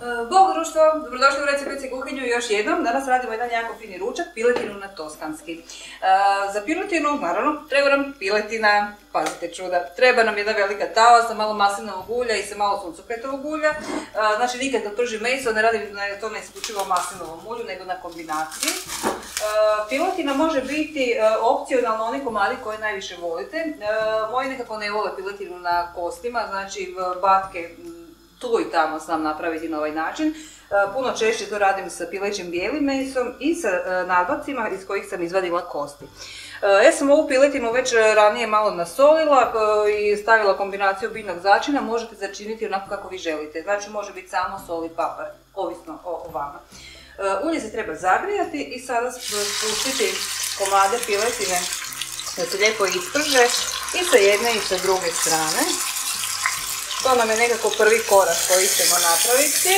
Bog društvo, dobrodošli u Recept kuhinju još jednom. Danas radimo jedan jako fini ručak, piletinu na toskanski. Za piletinu, naravno, treba nam piletina, pazite čuda, treba nam jedna velika tava sa malo maslinovog ulja i sa malo suncokretovog ulja. Znači nikad kad pržim meso ne radim to na isključivo maslinovom ulju, nego na kombinaciji. Piletina može biti opcionalno oni komadi koje najviše volite. Moji nekako ne vole piletinu na kostima, znači batke tu i tamo znam napraviti na ovaj način. Puno češće to radim sa pilećim bijelim mesom i sa nadbacima iz kojih sam izvadila kosti. Ja sam ovu piletinu već ranije malo nasolila i stavila kombinaciju biljnog začina, možete začiniti onako kako vi želite. Znači može biti samo sol i papar, ovisno o vama. Ulje se treba zagrijati i sada spustiti komade piletine da se lijepo isprže i sa jedne i sa druge strane. To nam je nekako prvi korak koji ćemo napraviti.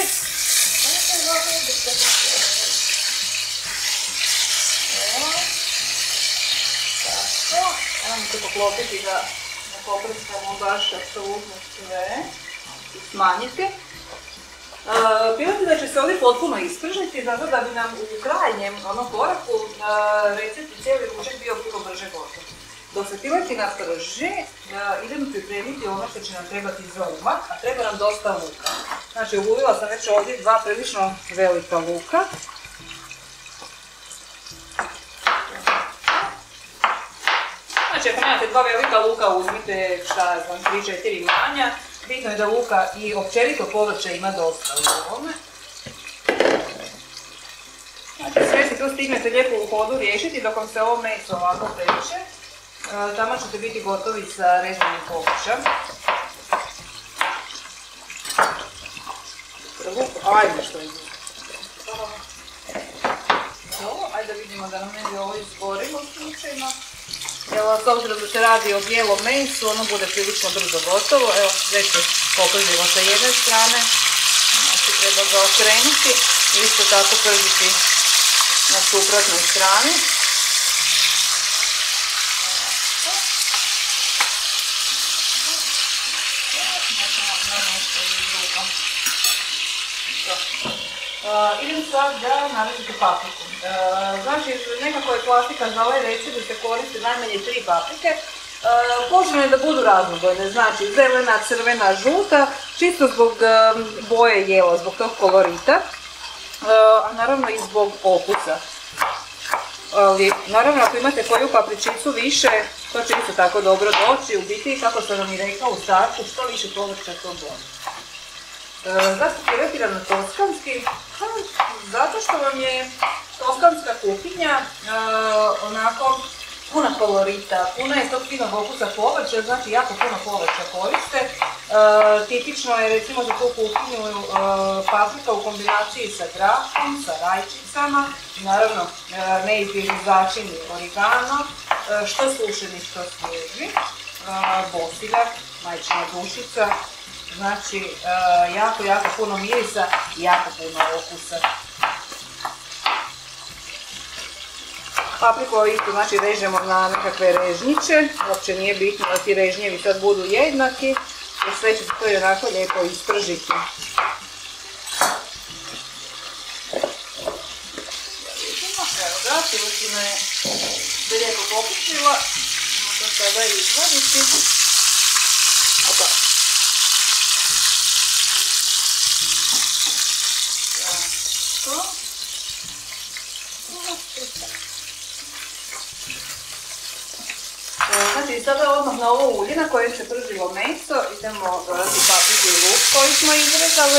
Tako, ajmo se poklopiti da ne poprskamo baš apsolutno sve i smanjiti. Piletina će se ovdje potpuno ispržiti, zato da bi nam u krajnjem koraku recept i cijeli ručak bio puno brže gotov. Dok se piletina prži, idemo pripremiti ono što će nam trebati za umak, a treba nam dosta luka. Znači, ugulila sam već ovdje dva prilično velika luka. Znači, ako nemate dva velika luka, uzmite šta znam, 3-4 manja. Bitno je da luka i općenito povrće ima dosta u ovome. Znači, sve se tu stignete lijepo u hodu riješiti dok vam se ovo meso ovako peče. Tamo ćete biti gotovi sa rezanim povrćem. Ajde što je ovo. Ajde da vidimo da nam ne bi ovo izgorilo slučajno. Evo, s obzirom da se radi o bijelom mesu, ono bude prilično brzo gotovo. Evo, već se popržimo sa jedne strane. Znači, treba ga okrenuti i isto tako pržiti na suprotnoj strani. Idem sad da narežete papriku. Znači, nekako je klasika za ovaj recept da se koriste najmanje 3 paprike. Poželjno je da budu raznobojne, znači zelena, crvena, žuta, čisto zbog boje jela, zbog tog kolorita, a naravno i zbog okusa. Ali, naravno, ako imate koju papričicu više, to će isto tako dobro doći. U biti, kako sam vam i rekla u startu, što više povrća, to bolje. Zašto piletira na toskanski? Zato što vam je toskanska kuhinja onako puna kolorita, puna je tog finog okusa povrća, znači jako puno povrća koriste. Tipično je recimo za tu kuhinju paprika u kombinaciji sa grahom, sa rajčicama, naravno neizbježni začini origano, što sušeni, što svježi, bosiljak, majčina dušica. Znači, jako puno mirisa i jako puno okusa. Papriku isto znači režemo na nekakve režnjiće, uopće nije bitno da ti režnjevi sad budu jednaki, jer sve će se to i onako lijepo ispržiti. Evo ga, piletina je se lijepo popušila, možda sada izvaditi. Opa. Znači sada odmah na ovo ulje na kojem se pržilo meso idemo dodati papriku i luk koji smo izrezali.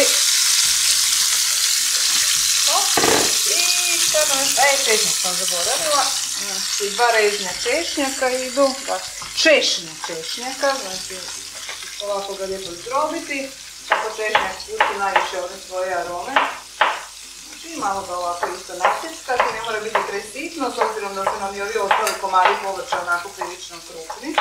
I sada češnjak sam zaboravila. Znači 2 režnja češnjaka idu, češnja češnjaka, znači ovako ga lijepo zdrobiti. Tako češnjak pusti najviše one svoje arome. I malo ga ovako isto natjeckati, ne mora biti presitno, s obzirom da su nam i ovi ostali komadi povrća onako prilično krupni.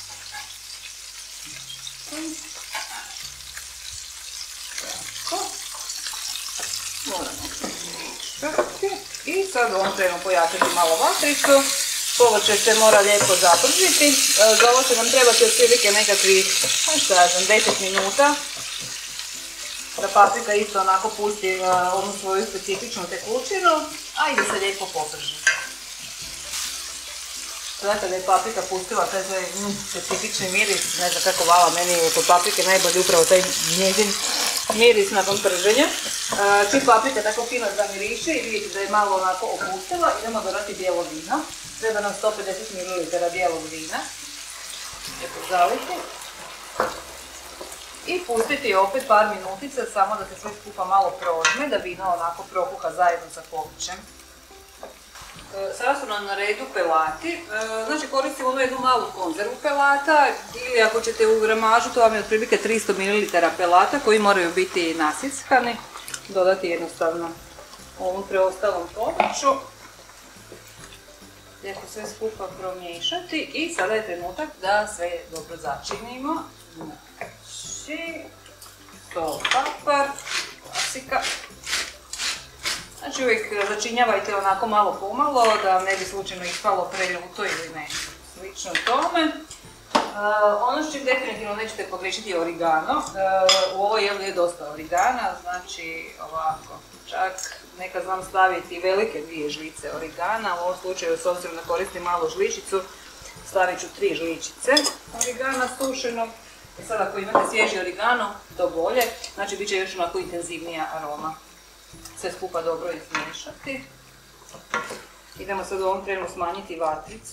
Tako. Moramo mišati. I sad ovom trebamo pojačati malo vatricu. Povrće se mora lijepo zapržiti. Za ovo će nam trebati otprilike nekakvih, šta ja znam, 10 minuta. da paprika isto onako pusti onu svoju specifičnu tekućinu, a i da se lijepo poprži. Sada kada je paprika pustila taj svoj specifični miris, ne znam kako vala, meni je kod paprike najbolji upravo taj njezin miris nakon prženja. Čim paprika tako fino zamiriše i vidite da je malo onako opustila, idemo dodati bijelo vino. Treba nam 150 ml bijelog vina. Lijepo zaliti. I pustiti opet par minutica, samo da se sve skupa malo prožme, da vino onako prokuha zajedno sa povrćem. Sada su nam na redu pelati, znači koristimo onu jednu malu konzervu pelata ili ako ćete u gramažu, to vam je otprilike 300 ml pelata koji moraju biti nasickani. Dodati jednostavno ovom preostalom povrću. Lijepo sve skupa promiješati i sada je trenutak da sve dobro začinimo. Znači, sol, papar, klasika. Znači uvijek začinjavajte onako malo pomalo, da vam ne bi slučajno ispalo preljuto ili nešto slično tome. Ono što definitivno nećete pogriješiti je origano. U ovoj jelu je dosta origana, znači ovako, čak nekad znam staviti velike 2 žlice origana, u ovom slučaju s obzirom da koristim malu žličicu, stavit ću 3 žličice origana sušenog. I sad ako imate svježi origano, to bolje, znači bit će još onako intenzivnija aroma. Sve skupa dobro izmiješati. Idemo sad u ovom trenu smanjiti vatricu.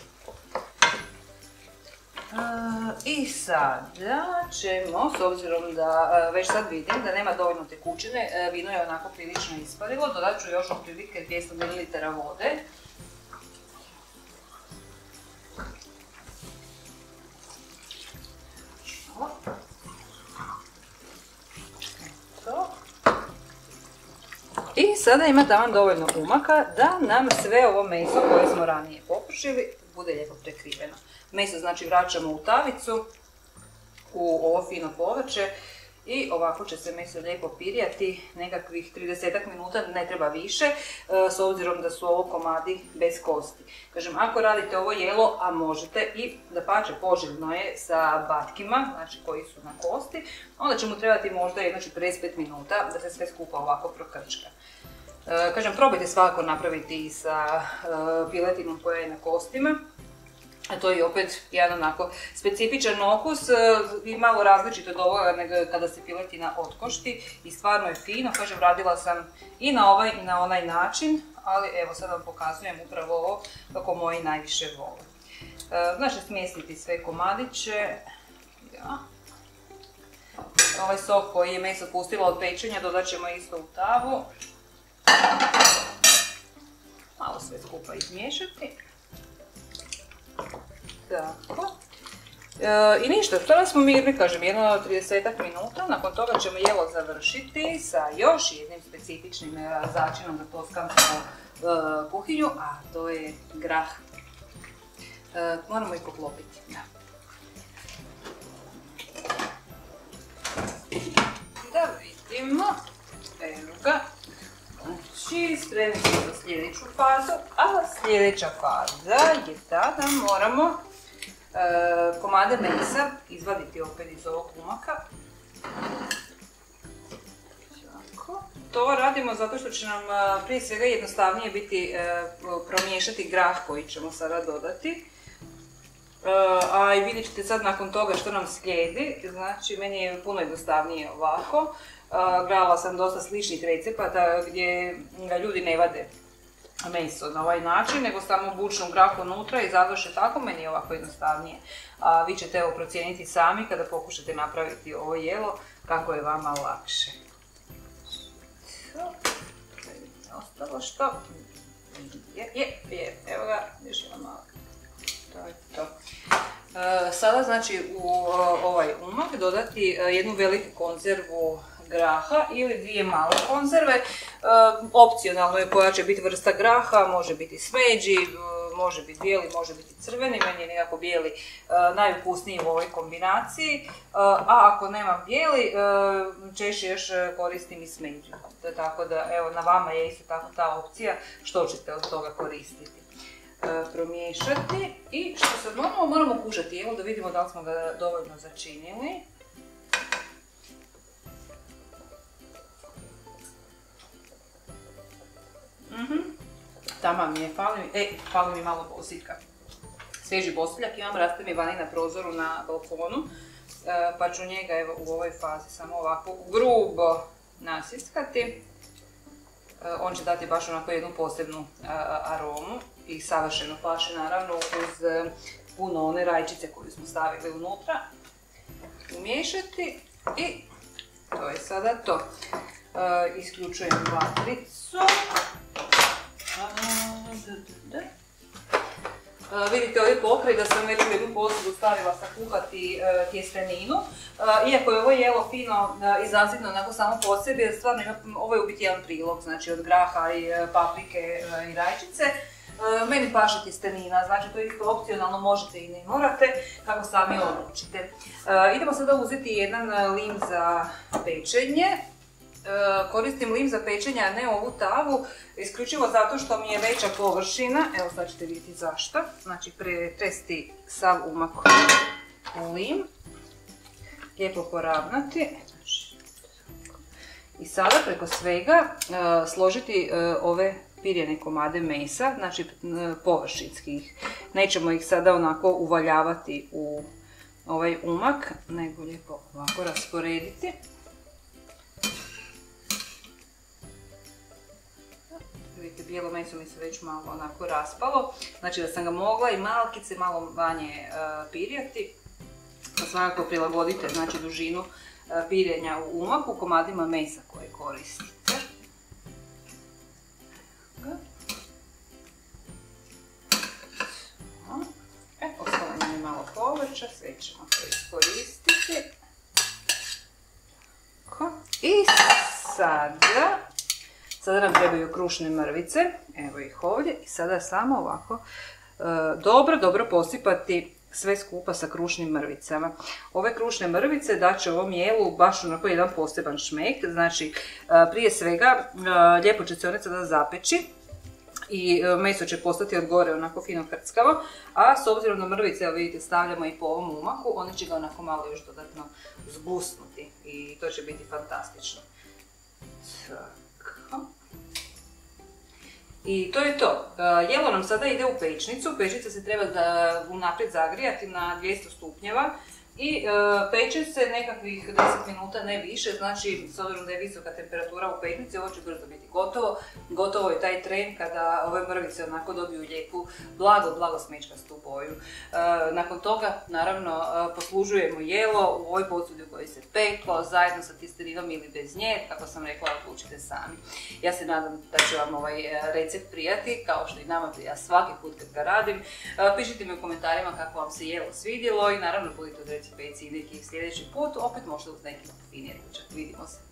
I sada ćemo, s obzirom da već sad vidim da nema dovoljno tekućine, vino je onako prilično isparilo, dodat ću još otprilike 200 ml vode. I sada ima taman dovoljno umaka da nam sve ovo meso koje smo ranije popušili bude lijepo prekriveno. Meso znači vraćamo u tavicu, u ovo fino povrće i ovako će se meso lijepo pirjati nekakvih 30 minuta, ne treba više, s obzirom da su ovo komadi bez kosti. Kažem, ako radite ovo jelo, a možete i dapače poželjno je sa batkima, znači koji su na kosti, onda će mu trebati možda jedno 45 minuta da se sve skupa ovako prokrčka. Kažem, probajte svakako napraviti i sa piletinom koja je na kostima. A to je opet jedan onako specifičan okus i malo različit od ovoga nego kada se piletina otkošti i stvarno je fino. Kažem, radila sam i na ovaj i na onaj način, ali evo sad vam pokazujem upravo ovo kako moji najviše vole. Znači smjestiti sve komadiće. Ja. Ovaj sok koji je meso pustilo od pečenja dodat ćemo isto u tavu. Malo sve skupa izmiješati. Tako. I ništa, sada smo mirni, kažem, jedno 30 minuta, nakon toga ćemo jelo završiti sa još jednim specifičnim začinom za toskansku kuhinju, a to je grah. Moramo i poklopiti. Da vidimo, evo ga. Znači, spremni smo za sljedeću fazu, a sljedeća faza je ta da moramo komade mesa izvaditi opet iz ovog umaka. To radimo zato što će nam prije svega jednostavnije biti promiješati grah koji ćemo sada dodati. A i vidjet ćete sad nakon toga što nam slijedi, znači meni je puno jednostavnije ovako. Gledala sam dosta sličnih recepata gdje ljudi ne vade meso na ovaj način, nego samo bučnu grah unutra i završe tako, meni je ovako jednostavnije. Vi ćete evo procijeniti sami kada pokušate napraviti ovo jelo, kako je vama lakše. Ostalo što? Evo ga, još jedno malo. To je to. Sada znači u ovaj umak dodati jednu veliku konzervu graha ili 2 male konzerve. Opcionalno je koja će biti vrsta graha, može biti smeđi, može biti bijeli, može biti crveni, meni je nekako bijeli najukusniji u ovoj kombinaciji, a ako nemam bijeli, češće još koristim i smeđu. Tako da evo na vama je isto tako ta opcija što ćete od toga koristiti. Promiješati i što sad moramo kušati jelo da vidimo da li smo ga dovoljno začinili. Tamo mi je, fali mi malo bosiljka. Svježi bosiljak imam, raste mi vani na prozoru na balkonu, pa ću njega evo u ovoj fazi samo ovako grubo nasiskati. On će dati baš onako jednu posebnu aromu i savršeno paše naravno uz puno one rajčice koju smo stavili unutra. Umiješati i to je sada to. Isključujem vatricu. Vidite ovdje pokraj da sam već u jednu posudu stavila sakuhati tjesteninu. Iako je ovo jelo fino izazidno onako samo po sebi, jer stvarno ovo je u biti jedan prilog, znači od graha i paprike i rajčice. Meni paše tjestenina, znači to je isto opcionalno, možete i ne morate, kako sami odlučite. Idemo sada uzeti jedan lim za pečenje. Koristim lim za pečenje, a ne ovu tavu, isključivo zato što mi je veća površina. Evo sad ćete vidjeti zašto. Znači pretresti sav umak u lim, lijepo poravnati. I sada preko svega složiti ove pirjene komade mesa, znači površinskih. Nećemo ih sada onako uvaljavati u ovaj umak, nego lijepo ovako rasporediti. Vidite, bijelo meso mi se već malo onako raspalo, znači da sam ga mogla i malkice malo manje pirjati. Pa svakako prilagodite znači dužinu pirjenja u umaku komadima mesa koje koristite. Ostalo nam je malo povrća, sve ćemo to iskoristiti. I sada nam trebaju krušne mrvice, evo ih ovdje, i sada samo ovako dobro posipati sve skupa sa krušnim mrvicama. Ove krušne mrvice daće ovom jelu baš onako jedan poseban šmek, znači prije svega lijepo će se one sada zapeći i meso će postati od gore onako fino krckavo, a s obzirom na mrvice, evo vidite, stavljamo i po ovom umaku, one će ga onako malo još dodatno zgusnuti i to će biti fantastično. I to je to. Jelo nam sada ide u pečnicu. Pečnica se treba unaprijed zagrijati na 200 stupnjeva i peče se nekakvih 10 minuta, ne više, znači s obzirom da je visoka temperatura u pečnici, ovo će brzo biti gotovo. Gotovo je taj tren kada ove mrvice onako dobiju lijepu, blago smečkastu boju. Nakon toga, naravno, poslužujemo jelo u ovoj posudi u kojoj se peklo, zajedno sa tjesteninom ili bez nje, kako sam rekla, odlučite sami. Ja se nadam da će vam ovaj recept prijati, kao što i nama prija svaki put kad ga radim. Pišite mi u komentarima kako vam se jelo svidjelo i naravno budite od Reci Peci i neki sljedeći put, opet možda uz neki finiji ručak. Vidimo se!